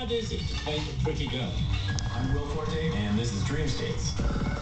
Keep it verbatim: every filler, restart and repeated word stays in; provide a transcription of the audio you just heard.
hard is it to paint a pretty girl? I'm Will Forte, and this is Dreamscapes.